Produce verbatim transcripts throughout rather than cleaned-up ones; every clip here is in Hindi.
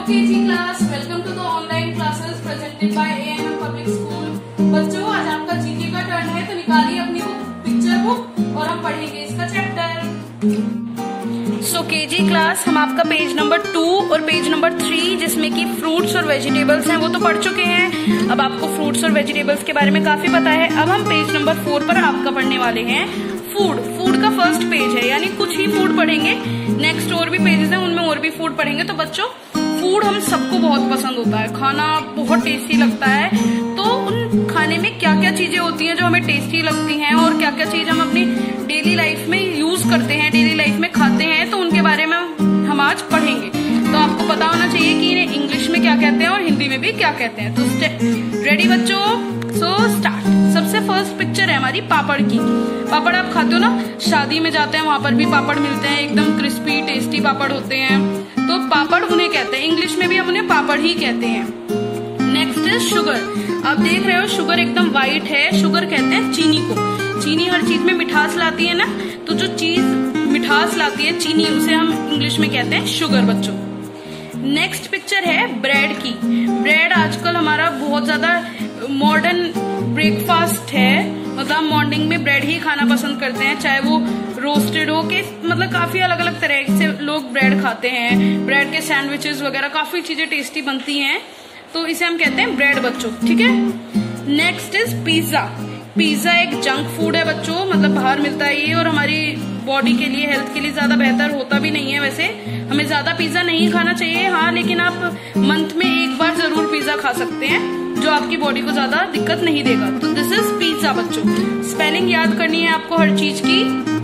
KG class, welcome to the online classes presented by ANM public school. बच्चों, आज आपका जीके का टर्न है, तो निकालिए अपनी बुक, पिक्चर बुक, और हम पढ़ेंगे इसका चैप्टर। सो केजी क्लास, हम आपका पेज नंबर टू और पेज नंबर थ्री जिसमें कि फ्रूट्स और वेजिटेबल्स हैं वो तो पढ़ चुके हैं। अब आपको फ्रूट्स और वेजिटेबल्स के बारे में काफी पता है। अब हम पेज नंबर फोर पर आपका पढ़ने वाले हैं फूड। फूड का फर्स्ट पेज है, यानी कुछ ही फूड पढ़ेंगे। नेक्स्ट और भी पेजेस हैं, उनमें और भी फूड पढ़ेंगे। तो बच्चों, फूड हम सबको बहुत पसंद होता है, खाना बहुत टेस्टी लगता है। तो उन खाने में क्या क्या चीजें होती हैं जो हमें टेस्टी लगती हैं, और क्या क्या चीज हम अपनी डेली लाइफ में यूज करते हैं, डेली लाइफ में खाते हैं, तो उनके बारे में हम आज पढ़ेंगे। तो आपको पता होना चाहिए कि इन्हें इंग्लिश में क्या कहते हैं और हिंदी में भी क्या कहते हैं। तो रेडी बच्चों? So start. सबसे फर्स्ट पिक्चर है हमारी पापड़ की। पापड़ आप खाते हो ना, शादी में जाते हैं वहां पर भी पापड़ मिलते हैं, एकदम क्रिस्पी टेस्टी पापड़ होते हैं। तो पापड़ उन्हें कहते हैं, इंग्लिश में भी हम उन्हें पापड़ ही कहते हैं। नेक्स्ट है शुगर। आप देख रहे हो शुगर एकदम व्हाइट है, शुगर कहते हैं चीनी को। चीनी हर चीज में मिठास लाती है ना, तो जो चीज मिठास लाती है चीनी, उसे हम इंग्लिश में कहते हैं शुगर बच्चों। नेक्स्ट पिक्चर है ब्रेड की। ब्रेड आजकल हमारा बहुत ज्यादा मॉडर्न ब्रेकफास्ट है, मतलब मॉर्निंग में ब्रेड ही खाना पसंद करते हैं, चाहे वो रोस्टेड हो के, मतलब काफी अलग अलग तरह से लोग ब्रेड खाते हैं। ब्रेड के सैंडविचेस वगैरह काफी चीजें टेस्टी बनती हैं, तो इसे हम कहते हैं ब्रेड बच्चों, ठीक है। Next is pizza. पिज्जा एक जंक फूड है बच्चों, मतलब बाहर मिलता है ये, और हमारी बॉडी के लिए, हेल्थ के लिए ज्यादा बेहतर होता भी नहीं है। वैसे हमें ज्यादा पिज्जा नहीं खाना चाहिए, हाँ, लेकिन आप मंथ में एक बार जरूर पिज्जा खा सकते हैं, जो आपकी बॉडी को ज्यादा दिक्कत नहीं देगा। तो दिस इज पिज्जा बच्चों। स्पेलिंग याद करनी है आपको हर चीज की।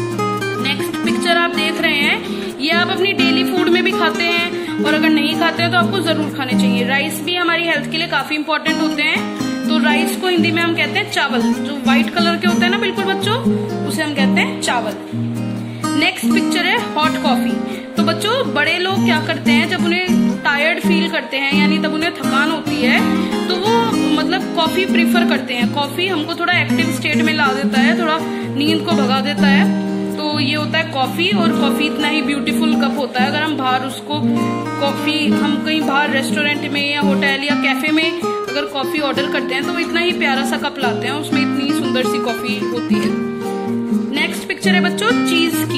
नेक्स्ट पिक्चर आप देख रहे हैं, ये आप अपनी डेली फूड में भी खाते हैं, और अगर नहीं खाते हैं तो आपको जरूर खाने चाहिए। राइस भी हमारी हेल्थ के लिए काफी इंपॉर्टेंट होते हैं। तो राइस को हिंदी में हम कहते हैं चावल, जो व्हाइट कलर के होते हैं ना बिल्कुल बच्चों, उसे हम कहते हैं चावल। नेक्स्ट पिक्चर है हॉट कॉफी। तो बच्चों, बड़े लोग क्या करते हैं, जब उन्हें टायर्ड फील करते हैं, यानी तब उन्हें थकान होती है, तो वो मतलब कॉफी प्रीफर करते हैं। कॉफी हमको थोड़ा एक्टिव स्टेट में ला देता है, थोड़ा नींद को भगा देता है। तो ये होता है कॉफी, और कॉफी इतना ही ब्यूटीफुल कप होता है। अगर हम बाहर उसको कॉफी, हम कहीं बाहर रेस्टोरेंट में या होटल या कैफे में अगर कॉफी ऑर्डर करते हैं, तो वो इतना ही प्यारा सा कप लाते हैं, उसमें इतनी सुंदर सी कॉफी होती है। नेक्स्ट पिक्चर है बच्चों चीज की।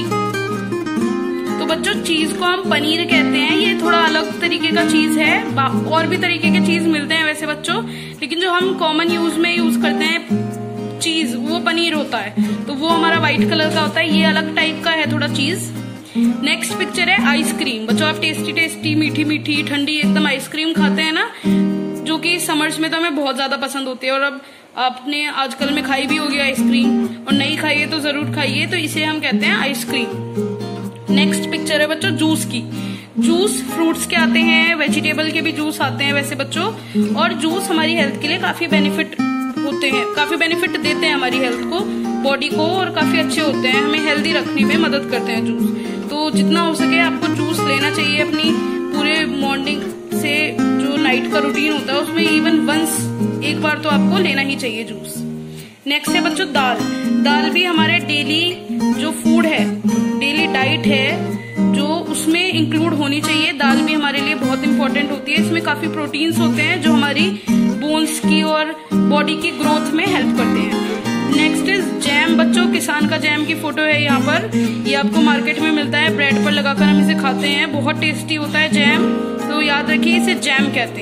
तो बच्चों, चीज को हम पनीर कहते हैं, ये थोड़ा अलग तरीके का चीज है। और भी तरीके के चीज मिलते हैं वैसे बच्चों, लेकिन जो हम कॉमन यूज में यूज करते हैं चीज, वो पनीर होता है। तो वो हमारा व्हाइट कलर का होता है, ये अलग टाइप का है थोड़ा चीज। नेक्स्ट पिक्चर है आइसक्रीम। बच्चों, आप टेस्टी टेस्टी मीठी मीठी ठंडी एकदम आइसक्रीम खाते हैं ना, जो कि समर्स में तो हमें बहुत ज्यादा पसंद होती है। और अब आपने आजकल में खाई भी होगी आइसक्रीम, और नहीं खाई है तो जरूर खाइए, तो इसे हम कहते हैं आइसक्रीम। नेक्स्ट पिक्चर है बच्चों जूस की। जूस फ्रूट्स के आते हैं, वेजिटेबल के भी जूस आते हैं वैसे बच्चों, और जूस हमारी हेल्थ के लिए काफी बेनिफिट होते हैं, काफी बेनिफिट देते हैं हमारी हेल्थ को, बॉडी को, और काफी अच्छे होते हैं, हमें हेल्दी रखने में मदद करते हैं जूस। तो जितना हो सके आपको जूस लेना चाहिए अपनी पूरे मॉर्निंग से, जो नाइट का रूटीन होता है उसमें इवन वंस एक बार तो आपको लेना ही चाहिए जूस। नेक्स्ट है बच्चों दाल। दाल भी हमारे डेली जो फूड है, डेली डाइट है, जो उसमें इंक्लूड होनी चाहिए। दाल भी हमारे लिए बहुत इंपॉर्टेंट होती है, इसमें काफी प्रोटीन्स होते हैं जो हमारी बोन्स की और बॉडी की ग्रोथ में हेल्प करते हैं। Next is jam. बच्चों, किसान का जैम की फोटो है यहाँ पर, ये आपको मार्केट में मिलता है, ब्रेड पर लगाकर हम इसे खाते हैं, बहुत टेस्टी होता है जैम, तो याद रखिए इसे जैम कहते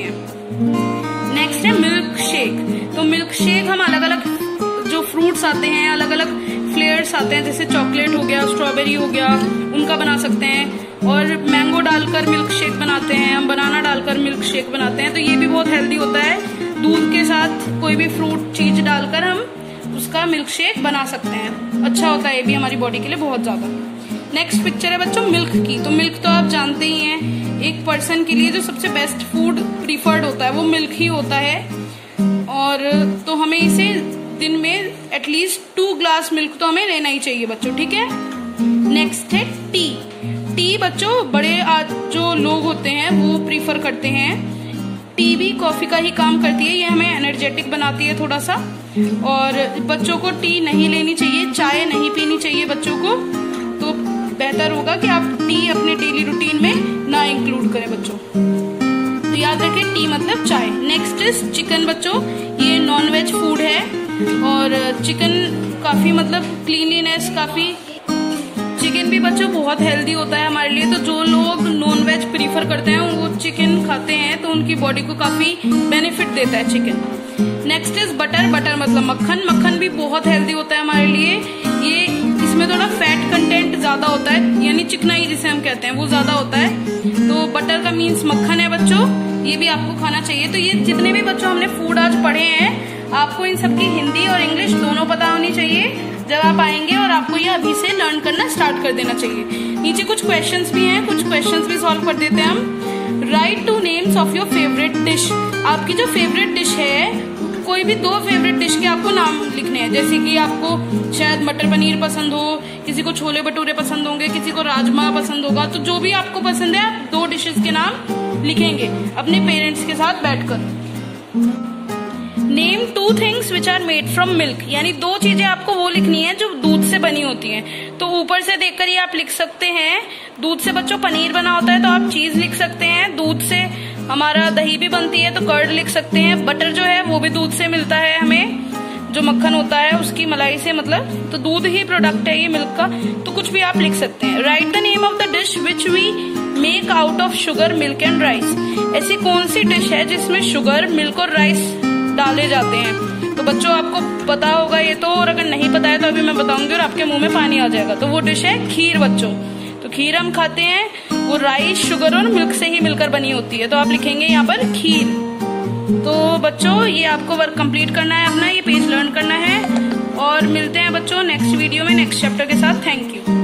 हैं। नेक्स्ट है मिल्क शेक। तो मिल्क शेक हम अलग अलग जो फ्रूट्स आते हैं, अलग अलग फ्लेवर्स आते हैं, जैसे चॉकलेट हो गया, स्ट्रॉबेरी हो गया, उनका बना सकते हैं, और मैंगो डालकर मिल्क शेक बनाते हैं, हम बनाना डालकर मिल्क शेक बनाते हैं, तो ये भी बहुत हेल्दी होता है। दूध के साथ कोई भी फ्रूट चीज डालकर हम उसका मिल्क शेक बना सकते हैं, अच्छा होता है ये भी हमारी बॉडी के लिए बहुत ज्यादा। नेक्स्ट पिक्चर है बच्चों मिल्क की। तो मिल्क तो आप जानते ही हैं, एक पर्सन के लिए जो सबसे बेस्ट फूड प्रीफर्ड होता है वो मिल्क ही होता है, और तो हमें इसे दिन में एटलीस्ट टू ग्लास मिल्क तो हमें लेना ही चाहिए बच्चों, ठीक है। नेक्स्ट है टी। टी बच्चों, बड़े आज जो लोग होते हैं वो प्रीफर करते हैं। टी भी कॉफी का ही काम करती है, ये हमें एनर्जेटिक बनाती है थोड़ा सा, और बच्चों को टी नहीं लेनी चाहिए, चाय नहीं पीनी चाहिए बच्चों को। तो बेहतर होगा कि आप टी अपने डेली रूटीन में ना इंक्लूड करें बच्चों। तो याद रखें टी मतलब चाय। नेक्स्ट इज चिकन बच्चों, ये नॉन वेज फूड है और चिकन काफी मतलब क्लीनलीनेस, काफी चिकन भी बच्चों बहुत हेल्दी होता है हमारे लिए। तो जो लोग नॉन वेज प्रीफर करते हैं वो चिकन खाते हैं तो उनकी बॉडी को काफी बेनिफिट देता है chicken. Next is butter, butter मतलब मक्खन, मक्खन भी बहुत हेल्दी होता है हमारे लिए। ये इसमें थोड़ा फैट कंटेंट ज्यादा होता है, यानी चिकनाई जिसे हम कहते हैं वो ज्यादा होता है। तो बटर का मीन्स मक्खन है बच्चों, ये भी आपको खाना चाहिए। तो ये जितने भी बच्चों हमने फूड आज पढ़े हैं, आपको इन सबकी हिंदी और इंग्लिश दोनों पता होनी चाहिए जब आप आएंगे, और आपको ये अभी से लर्न करना स्टार्ट कर देना चाहिए। नीचे कुछ क्वेश्चंस भी हैं, कुछ क्वेश्चंस भी सॉल्व कर देते हैं हम। Write two names of your favourite dish, आपकी जो फेवरेट डिश है कोई भी दो फेवरेट डिश के आपको नाम लिखने हैं। जैसे कि आपको शायद मटर पनीर पसंद हो, किसी को छोले भटूरे पसंद होंगे, किसी को राजमा पसंद होगा। तो जो भी आपको पसंद है आप दो डिशेस के नाम लिखेंगे अपने पेरेंट्स के साथ बैठकर। Name two things which are made from milk, यानी दो चीजें आपको वो लिखनी है जो दूध से बनी होती हैं। तो ऊपर से देखकर ये आप लिख सकते हैं, दूध से बच्चों पनीर बना होता है तो आप चीज लिख सकते हैं। दूध से हमारा दही भी बनती है तो कर्ड लिख सकते हैं। बटर जो है वो भी दूध से मिलता है हमें, जो मक्खन होता है उसकी मलाई से, मतलब तो दूध ही प्रोडक्ट है ये मिल्क का। तो कुछ भी आप लिख सकते हैं। Write the name of the dish which we make out of sugar, milk and rice, ऐसी कौन सी डिश है जिसमें शुगर, मिल्क और राइस डाले जाते हैं। तो बच्चों आपको पता होगा ये तो, और अगर नहीं पता है तो अभी मैं बताऊंगी और आपके मुंह में पानी आ जाएगा। तो वो डिश है खीर बच्चों। तो खीर हम खाते हैं, वो राइस, शुगर और मिल्क से ही मिलकर बनी होती है। तो आप लिखेंगे यहाँ पर खीर। तो बच्चों ये आपको वर्क कंप्लीट करना है अपना, ये पेज लर्न करना है, और मिलते हैं बच्चों नेक्स्ट वीडियो में नेक्स्ट चैप्टर के साथ। Thank you.